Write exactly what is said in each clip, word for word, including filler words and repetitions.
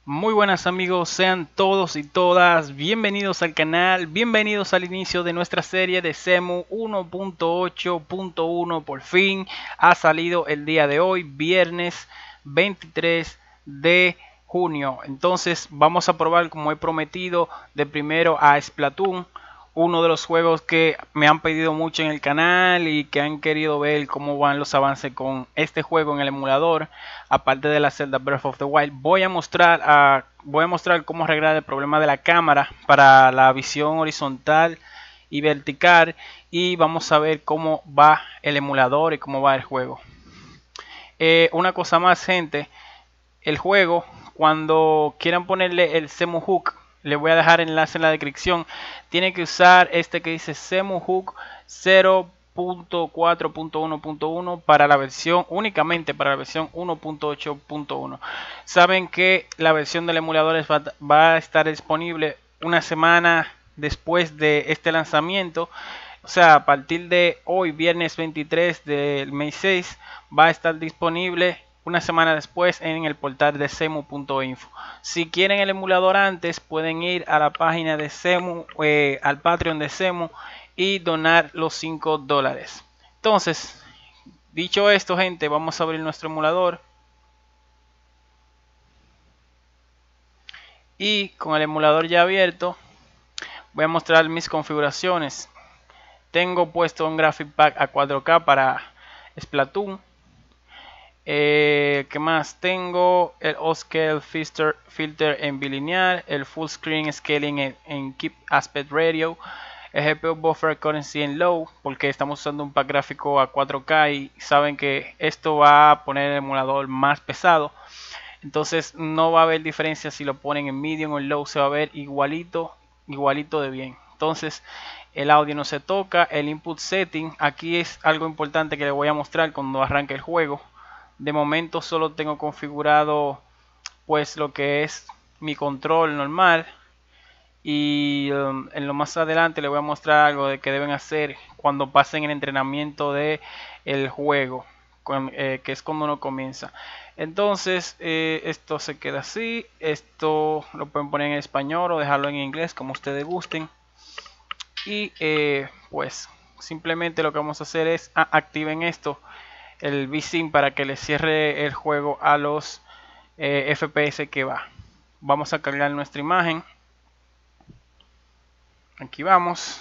Muy buenas amigos, sean todos y todas bienvenidos al canal, bienvenidos al inicio de nuestra serie de Cemu uno punto ocho punto uno. Por fin ha salido el día de hoy, viernes veintitrés de junio. Entonces vamos a probar, como he prometido, de primero a Splatoon, uno de los juegos que me han pedido mucho en el canal y que han querido ver cómo van los avances con este juego en el emulador. Aparte de la Zelda Breath of the Wild, voy a mostrar a, voy a mostrar cómo arreglar el problema de la cámara para la visión horizontal y vertical, y vamos a ver cómo va el emulador y cómo va el juego. Eh, una cosa más, gente, el juego, cuando quieran ponerle el Cemu Hook, le voy a dejar el enlace en la descripción. Tiene que usar este que dice Cemu Hook cero punto cuatro punto uno punto uno para la versión, únicamente para la versión uno punto ocho punto uno. Saben que la versión del emulador va, va a estar disponible una semana después de este lanzamiento. O sea, a partir de hoy, viernes veintitrés del mes seis, va a estar disponible una semana después en el portal de Cemu punto info. Si quieren el emulador antes, pueden ir a la página de Cemu, eh, al Patreon de Cemu, y donar los cinco dólares. Entonces, dicho esto, gente, vamos a abrir nuestro emulador. Y con el emulador ya abierto, voy a mostrar mis configuraciones. Tengo puesto un Graphic Pack a cuatro K para Splatoon. Eh, ¿Qué más? Tengo el O-Scale filter, filter en bilineal, el Full Screen Scaling en, en Keep Aspect Radio, el G P U Buffer Currency en Low, porque estamos usando un pack gráfico a cuatro K y saben que esto va a poner el emulador más pesado. Entonces no va a haber diferencia si lo ponen en Medium o en Low, se va a ver igualito, igualito de bien. Entonces el audio no se toca. El Input Setting, aquí es algo importante que les voy a mostrar cuando arranque el juego. De momento solo tengo configurado pues lo que es mi control normal, y um, en lo más adelante les voy a mostrar algo de que deben hacer cuando pasen el entrenamiento de el juego, con, eh, que es cuando uno comienza. Entonces eh, esto se queda así. Esto lo pueden poner en español o dejarlo en inglés, como ustedes gusten. Y eh, pues simplemente lo que vamos a hacer es a, activen esto, el V-Sync, para que le cierre el juego a los eh, F P S que va. Vamos a cargar nuestra imagen. Aquí vamos.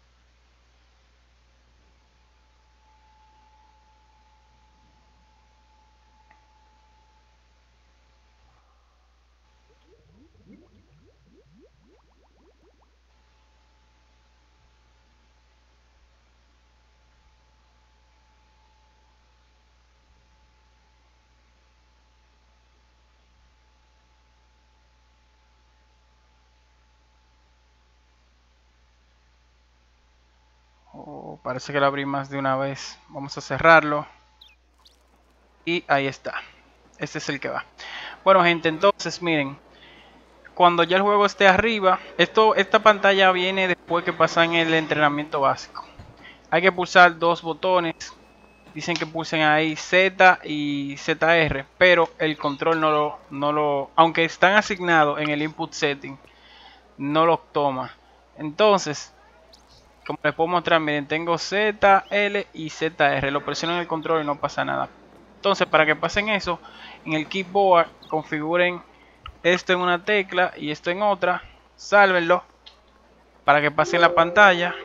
Oh, parece que lo abrí más de una vez. Vamos a cerrarlo. Y ahí está. Este es el que va. Bueno, gente, entonces miren. Cuando ya el juego esté arriba, esto, esta pantalla viene después que pasan el entrenamiento básico. Hay que pulsar dos botones. Dicen que pulsen ahí Z y Z R, pero el control no lo, no lo, aunque están asignados en el input setting, no los toma. Entonces, como les puedo mostrar, miren, tengo Z, L y Z R. Lo presiono en el control y no pasa nada. Entonces, para que pasen eso, en el keyboard configuren esto en una tecla y esto en otra. Sálvenlo para que pase la pantalla.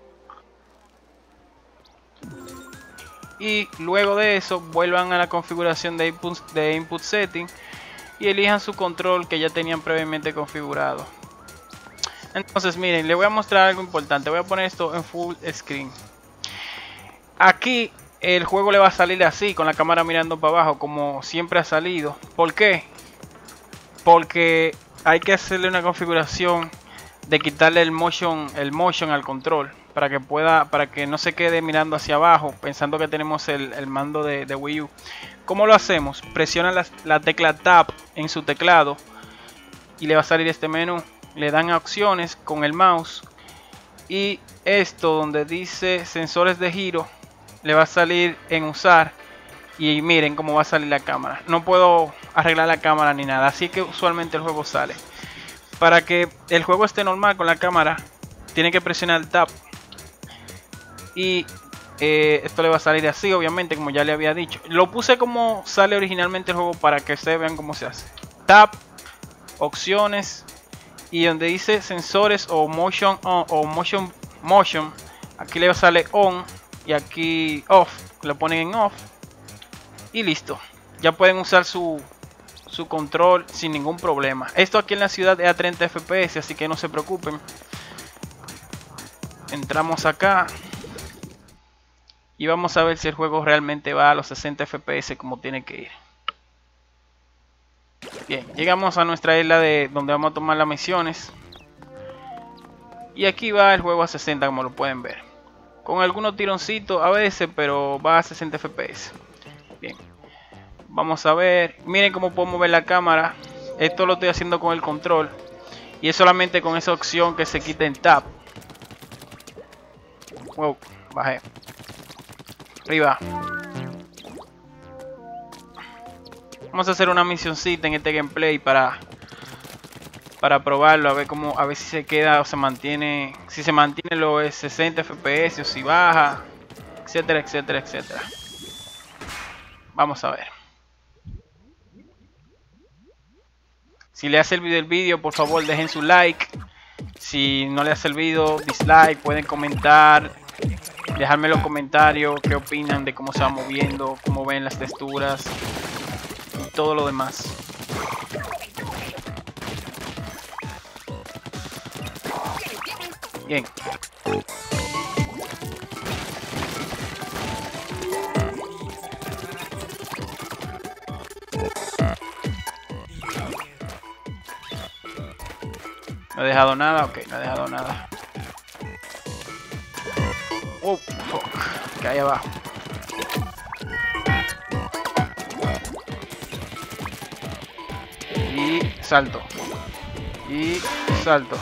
Y luego de eso, vuelvan a la configuración de input, de input setting y elijan su control que ya tenían previamente configurado. Entonces miren, les voy a mostrar algo importante. Voy a poner esto en full screen. Aquí el juego le va a salir así, con la cámara mirando para abajo, como siempre ha salido. ¿Por qué? Porque hay que hacerle una configuración de quitarle el motion, el motion al control, para que pueda, para que no se quede mirando hacia abajo pensando que tenemos el, el mando de, de Wii U. ¿Cómo lo hacemos? Presiona la, la tecla Tab en su teclado y le va a salir este menú. Le dan a opciones con el mouse y esto donde dice sensores de giro le va a salir en usar, y miren cómo va a salir la cámara. No puedo arreglar la cámara ni nada. Así que usualmente el juego sale. Para que el juego esté normal con la cámara, tiene que presionar el Tab. Y eh, esto le va a salir así, obviamente, como ya le había dicho. Lo puse como sale originalmente el juego para que ustedes vean cómo se hace. Tab, opciones, y donde dice sensores o motion on, o motion motion, aquí le sale on y aquí off. Lo ponen en off y listo. Ya pueden usar su su control sin ningún problema. Esto aquí en la ciudad es a treinta F P S, así que no se preocupen. Entramos acá y vamos a ver si el juego realmente va a los sesenta F P S como tiene que ir. Bien, llegamos a nuestra isla de donde vamos a tomar las misiones. Y aquí va el juego a sesenta, como lo pueden ver. Con algunos tironcitos a veces, pero va a sesenta F P S. Bien. Vamos a ver. Miren cómo puedo mover la cámara. Esto lo estoy haciendo con el control. Y es solamente con esa opción que se quita en Tab. Wow, bajé. Arriba. Vamos a hacer una misioncita en este gameplay para para probarlo, a ver cómo, a ver si se queda o se mantiene, si se mantiene los sesenta F P S o si baja, etcétera, etcétera, etcétera. Vamos a ver. Si le ha servido el vídeo, por favor dejen su like. Si no le ha servido, dislike. Pueden comentar, dejarme en los comentarios qué opinan de cómo se va moviendo, cómo ven las texturas y todo lo demás. Bien. No he dejado nada, ok, no he dejado nada. Oh, fuck, que hay abajo. Y salto. Y salto.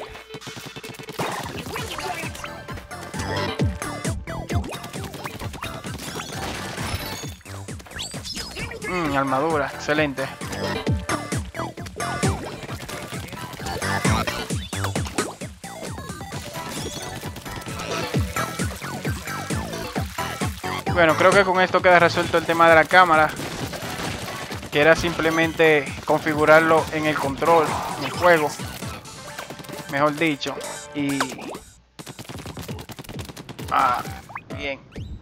Mm, armadura, excelente. Bueno, creo que con esto queda resuelto el tema de la cámara, que era simplemente configurarlo en el control, en el juego, mejor dicho. Y ah, bien.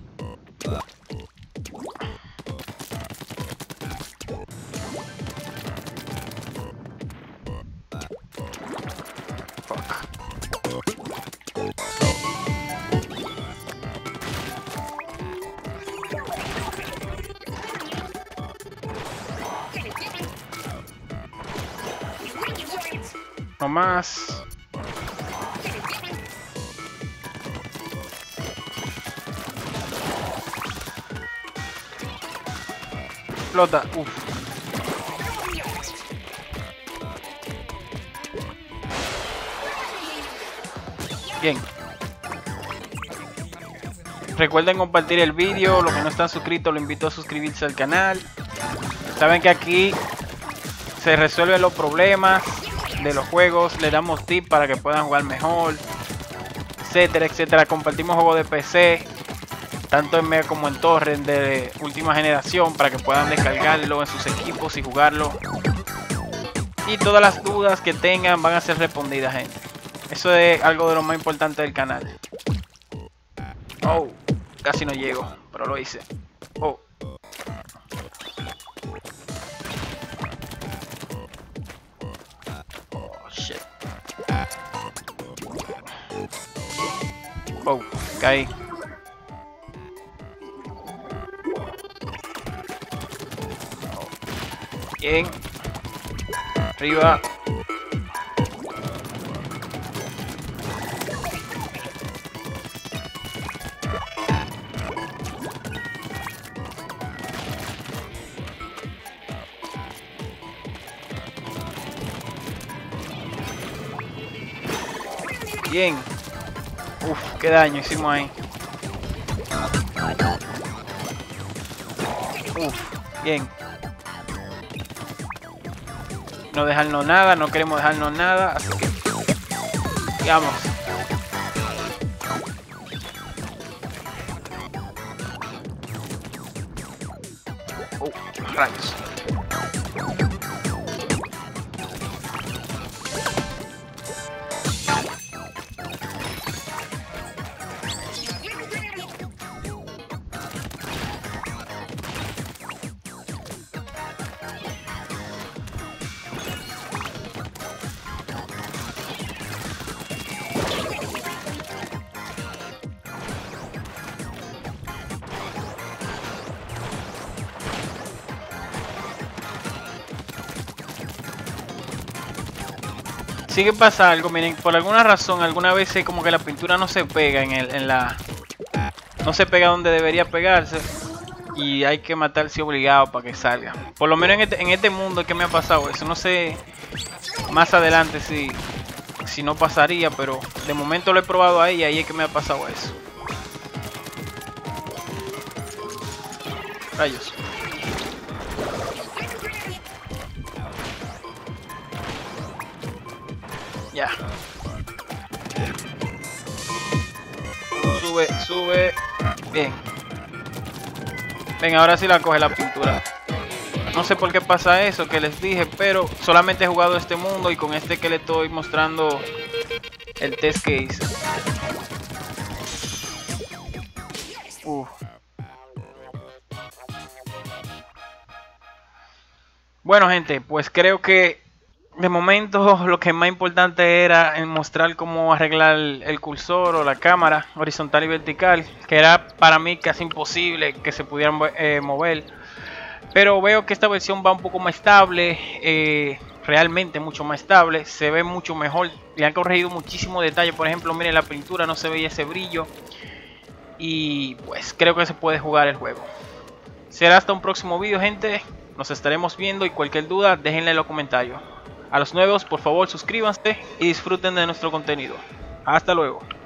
No más. Explota. Uf. Bien. Recuerden compartir el vídeo. Los que no están suscritos, los invito a suscribirse al canal. Saben que aquí se resuelven los problemas de los juegos, le damos tips para que puedan jugar mejor, etcétera, etcétera. Compartimos juegos de P C, tanto en Mega como en torrent de última generación, para que puedan descargarlo en sus equipos y jugarlo. Y todas las dudas que tengan van a ser respondidas, gente. Eso es algo de lo más importante del canal. Oh, casi no llego, pero lo hice. Oh. Oh, caí. Bien. Arriba. Bien. Uf, qué daño hicimos ahí. Uf, bien. no dejarnos nada, no queremos dejarnos nada, así que digamos. Oh, rayos. Sí que pasa algo, miren, por alguna razón, alguna vez como que la pintura no se pega en, el, en la... No se pega donde debería pegarse. Y hay que matarse obligado para que salga. Por lo menos en este, en este mundo que me ha pasado eso. No sé más adelante si, si no pasaría, pero de momento lo he probado ahí y ahí es que me ha pasado eso. Rayos. Ya. Sube, sube. Bien. Ven, ahora sí la coge la pintura. No sé por qué pasa eso que les dije, pero solamente he jugado este mundo y con este que le estoy mostrando el test que hice. Uf. Bueno, gente, pues creo que de momento lo que más importante era mostrar cómo arreglar el cursor o la cámara horizontal y vertical, que era para mí casi imposible que se pudieran eh, mover. Pero veo que esta versión va un poco más estable, eh, realmente mucho más estable, se ve mucho mejor, le han corregido muchísimo detalle. Por ejemplo, miren, la pintura no se veía ese brillo y pues creo que se puede jugar el juego. Será hasta un próximo vídeo, gente, nos estaremos viendo y cualquier duda déjenla en los comentarios. A los nuevos, por favor, suscríbanse y disfruten de nuestro contenido. Hasta luego.